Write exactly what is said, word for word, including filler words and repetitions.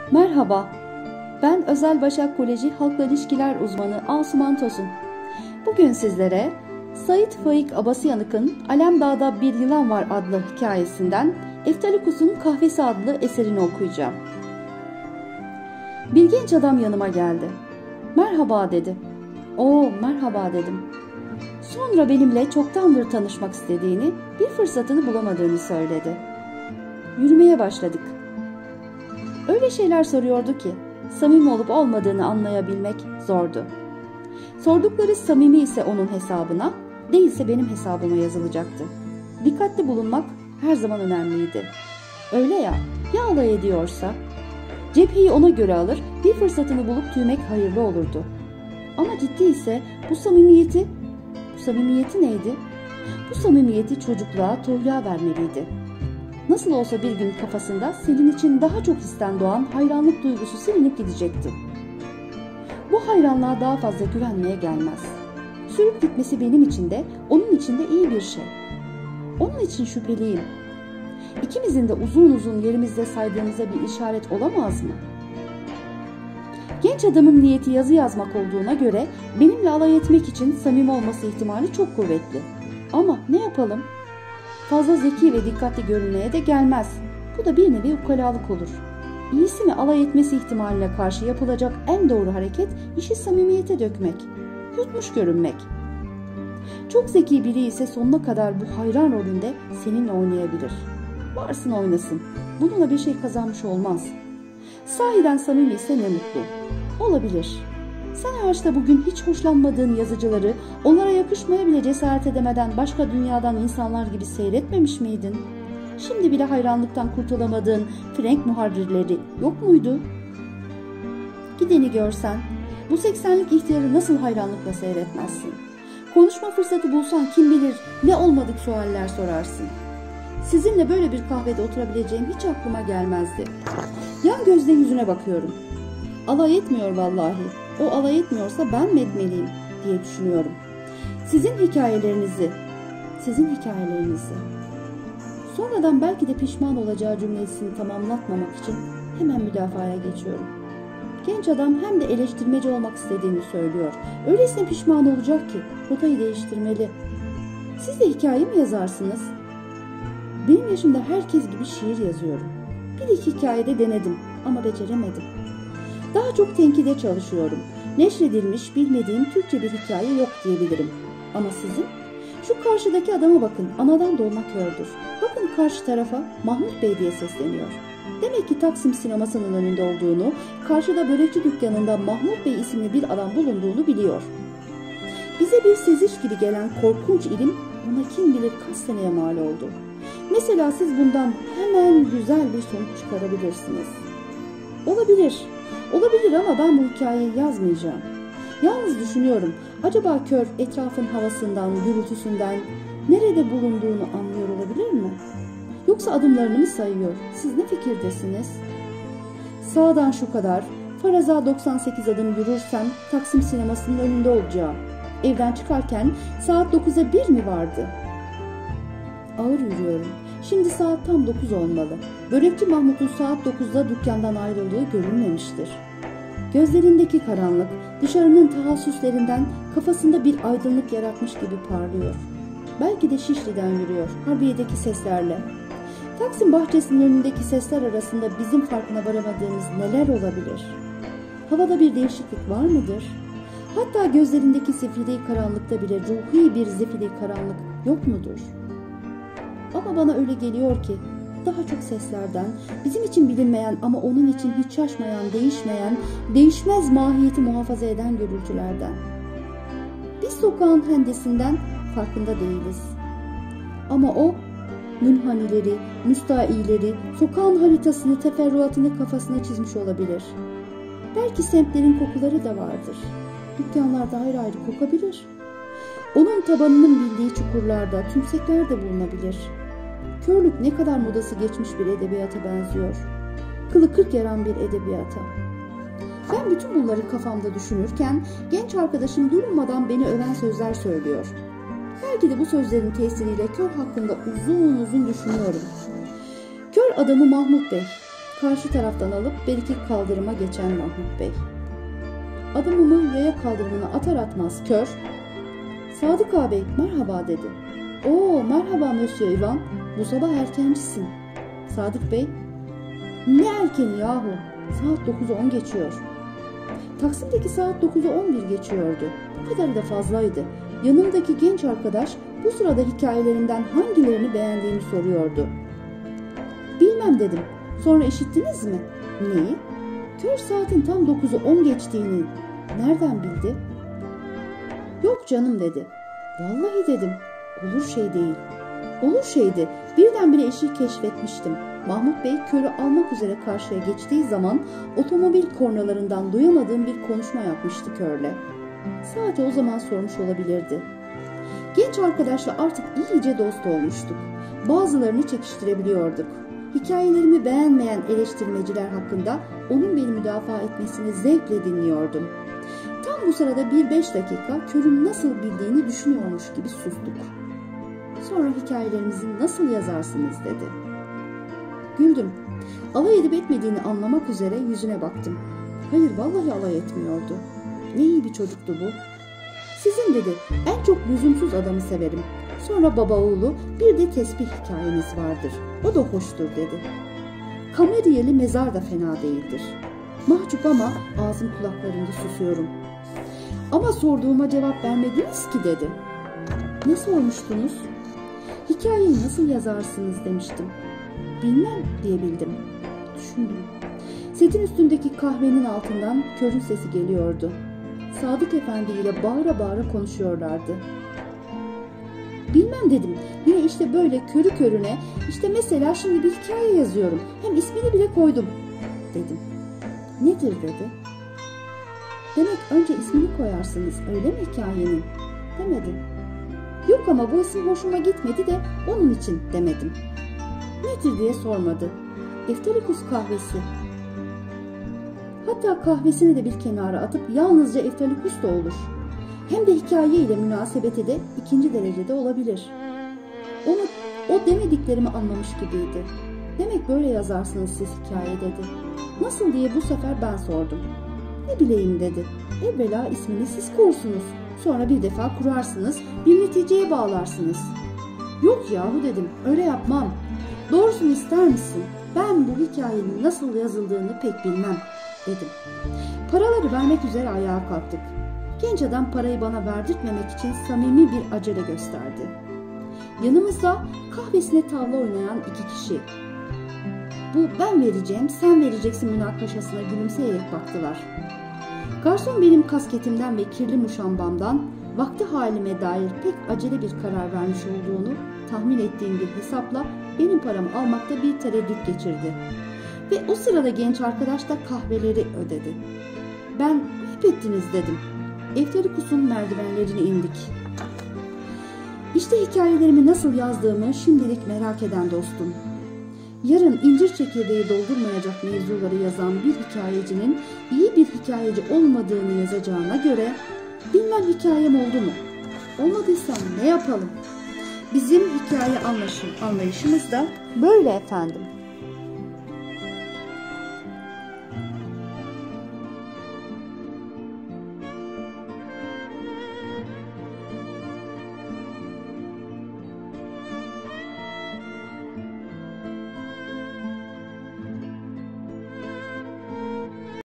Merhaba, ben Özel Başak Koleji Halkla İlişkiler Uzmanı Asuman Tosun. Bugün sizlere Sait Faik Abasıyanık'ın Alemdağ'da Bir Yılan Var adlı hikayesinden Eftalikus'un Kahvesi adlı eserini okuyacağım. Bir genç adam yanıma geldi. Merhaba dedi. Oo merhaba dedim. Sonra benimle çoktandır tanışmak istediğini, bir fırsatını bulamadığını söyledi. Yürümeye başladık. Öyle şeyler soruyordu ki samimi olup olmadığını anlayabilmek zordu. Sordukları samimi ise onun hesabına, değilse benim hesabıma yazılacaktı. Dikkatli bulunmak her zaman önemliydi. Öyle ya, ya alay ediyorsa? Cepheyi ona göre alır, bir fırsatını bulup tüymek hayırlı olurdu. Ama ciddi ise bu samimiyeti, bu samimiyeti neydi? Bu samimiyeti çocukluğa, toyluğa vermeliydi. Nasıl olsa bir gün kafasında senin için daha çok histen doğan hayranlık duygusu silinip gidecekti. Bu hayranlığa daha fazla güvenmeye gelmez. Sürüp gitmesi benim için de, onun için de iyi bir şey. Onun için şüpheliyim. İkimizin de uzun uzun yerimizde saydığımıza bir işaret olamaz mı? Genç adamın niyeti yazı yazmak olduğuna göre benimle alay etmek için samimi olması ihtimali çok kuvvetli. Ama ne yapalım? Fazla zeki ve dikkatli görünmeye de gelmez. Bu da bir nevi ukalalık olur. İyisi mi alay etmesi ihtimaline karşı yapılacak en doğru hareket işi samimiyete dökmek, yutmuş görünmek. Çok zeki biri ise sonuna kadar bu hayran rolünde seninle oynayabilir. Varsın oynasın. Bununla bir şey kazanmış olmaz. Sahiden samimi ise ne mutlu. Olabilir. Sen ağaçta bugün hiç hoşlanmadığın yazıcıları onlara yakışmaya bile cesaret edemeden başka dünyadan insanlar gibi seyretmemiş miydin? Şimdi bile hayranlıktan kurtulamadığın Frank muharrirleri yok muydu? Gideni görsen bu seksenlik ihtiyarı nasıl hayranlıkla seyretmezsin? Konuşma fırsatı bulsan kim bilir ne olmadık sualler sorarsın. Sizinle böyle bir kahvede oturabileceğim hiç aklıma gelmezdi. Yan gözle yüzüne bakıyorum. Alay etmiyor vallahi. O alay etmiyorsa ben mi etmeliyim diye düşünüyorum. Sizin hikayelerinizi, sizin hikayelerinizi. Sonradan belki de pişman olacağı cümlesini tamamlatmamak için hemen müdafaya geçiyorum. Genç adam hem de eleştirmeci olmak istediğini söylüyor. Öylesine pişman olacak ki rotayı değiştirmeli. Siz de hikaye mi yazarsınız? Benim yaşımda herkes gibi şiir yazıyorum. Bir iki hikayede denedim ama beceremedim. Daha çok tenkide çalışıyorum. Neşredilmiş bilmediğim Türkçe bir hikaye yok diyebilirim. Ama sizin? Şu karşıdaki adama bakın, anadan doğma kördür. Bakın karşı tarafa Mahmut Bey diye sesleniyor. Demek ki Taksim sinemasının önünde olduğunu, karşıda börekçi dükkanında Mahmut Bey isimli bir adam bulunduğunu biliyor. Bize bir seziş gibi gelen korkunç ilim ona kim bilir kaç seneye mal oldu. Mesela siz bundan hemen güzel bir sonuç çıkarabilirsiniz. Olabilir. Olabilir ama ben bu hikayeyi yazmayacağım. Yalnız düşünüyorum, acaba kör etrafın havasından, gürültüsünden nerede bulunduğunu anlıyor olabilir mi? Yoksa adımlarını mı sayıyor? Siz ne fikirdesiniz? Sağdan şu kadar, faraza doksan sekiz adım yürürsem Taksim sinemasının önünde olacağım. Evden çıkarken saat dokuza bir mi vardı? Ağır yürüyorum. Şimdi saat tam dokuz olmalı. Börekçi Mahmut'un saat dokuzda dükkandan ayrıldığı görülmemiştir. Gözlerindeki karanlık, dışarının tahassüslerinden kafasında bir aydınlık yaratmış gibi parlıyor. Belki de Şişli'den yürüyor, Harbiye'deki seslerle. Taksim bahçesinin önündeki sesler arasında bizim farkına varamadığımız neler olabilir? Havada bir değişiklik var mıdır? Hatta gözlerindeki zifiri karanlıkta bile ruhi bir zifiri karanlık yok mudur? Ama bana öyle geliyor ki daha çok seslerden, bizim için bilinmeyen ama onun için hiç şaşmayan, değişmeyen, değişmez mahiyeti muhafaza eden gürültülerden. Biz sokağın hendesinden farkında değiliz. Ama o münhanileri, müstaileri, sokağın haritasını, teferruatını kafasına çizmiş olabilir. Belki semtlerin kokuları da vardır. Dükkanlarda ayrı ayrı kokabilir. Onun tabanının bildiği çukurlarda tümsekler de bulunabilir. Körlük ne kadar modası geçmiş bir edebiyata benziyor. Kılı kırk yaran bir edebiyata. Ben bütün bunları kafamda düşünürken genç arkadaşım durmadan beni öven sözler söylüyor. Belki de bu sözlerin tesiriyle kör hakkında uzun uzun düşünüyorum. Kör adamı Mahmut Bey. karşı taraftan alıp belki kaldırıma geçen Mahmut Bey. Adımımı yaya kaldırımına atar atmaz kör, "Sadık ağabey merhaba" dedi. "Oo merhaba Monsieur Ivan, bu sabah erkencisin." Sadık Bey, "Ne erkeni yahu, saat dokuzu on geçiyor." Taksim'deki saat dokuzu on bir geçiyordu. Bu kadarı da fazlaydı. Yanımdaki genç arkadaş bu sırada hikayelerimden hangilerini beğendiğini soruyordu. "Bilmem" dedim. "Sonra işittiniz mi?" "Neyi?" "Kör saatin tam dokuzu on geçtiğini nereden bildi?" "Yok canım" dedi. "Vallahi" dedim. "Olur şey değil." Olur şeydi. Birdenbire işi keşfetmiştim. Mahmut Bey körü almak üzere karşıya geçtiği zaman otomobil kornalarından duyamadığım bir konuşma yapmıştı körle. Saati o zaman sormuş olabilirdi. Genç arkadaşla artık iyice dost olmuştuk. Bazılarını çekiştirebiliyorduk. Hikayelerimi beğenmeyen eleştirmeciler hakkında onun beni müdafaa etmesini zevkle dinliyordum. Tam bu sırada bir beş dakika körün nasıl bildiğini düşünüyormuş gibi sustuk. Sonra "Hikayelerimizi nasıl yazarsınız?" dedi. Güldüm. Alay edip etmediğini anlamak üzere yüzüne baktım. Hayır, vallahi alay etmiyordu. Ne iyi bir çocuktu bu. "Sizin" dedi, "en çok lüzumsuz adamı severim. Sonra baba oğlu bir de tesbih hikayeniz vardır. O da hoştur" dedi. "Kameriyeli mezar da fena değildir." Mahcup ama ağzım kulaklarında susuyorum. "Ama sorduğuma cevap vermediniz ki" dedi. "Ne sormuştunuz?" "Hikayeyi nasıl yazarsınız?" demiştim. "Bilmem" diyebildim. Düşündüm. Setin üstündeki kahvenin altından körün sesi geliyordu. Sadık Efendi ile bağıra bağıra konuşuyorlardı. "Bilmem" dedim. "Yine işte böyle körü körüne, işte mesela şimdi bir hikaye yazıyorum. Hem ismini bile koydum" dedim. "Nedir?" dedi. "Demek önce ismini koyarsınız, öyle mi hikayenin?" Demedi. "Yok ama bu isim hoşuma gitmedi de onun için" demedim. "Nedir?" diye sormadı. "Efterikus kahvesi." Hatta kahvesini de bir kenara atıp "Yalnızca Efterikus da olur. Hem de hikaye ile münasebeti de ikinci derecede olabilir." Onu, o demediklerimi anlamış gibiydi. "Demek böyle yazarsınız siz hikaye" dedi. "Nasıl?" diye bu sefer ben sordum. "Ne bileyim" dedi. "Evvela ismini siz korsunuz. Sonra bir defa kurarsınız, bir neticeye bağlarsınız." "Yok yahu" dedim, "öyle yapmam. Doğrusunu ister misin? Ben bu hikayenin nasıl yazıldığını pek bilmem" dedim. Paraları vermek üzere ayağa kalktık. Genç adam parayı bana verdirtmemek için samimi bir acele gösterdi. Yanımızda kahvesine tavla oynayan iki kişi. Bu "ben vereceğim, sen vereceksin" münakaşasına gülümseyerek baktılar. Garson benim kasketimden ve kirli muşambamdan vakti halime dair pek acele bir karar vermiş olduğunu tahmin ettiğim bir hesapla benim paramı almakta bir tereddüt geçirdi. Ve o sırada genç arkadaş da kahveleri ödedi. Ben "ayıp ettiniz" dedim. Efterikus'un merdivenlerini indik. İşte hikayelerimi nasıl yazdığımı şimdilik merak eden dostum. Yarın incir çekirdeği doldurmayacak mevzuları yazan bir hikayecinin iyi bir hikayeci olmadığını yazacağına göre bilmem hikayem oldu mu? Olmadıysa ne yapalım? Bizim hikaye anlayışımız da böyle efendim.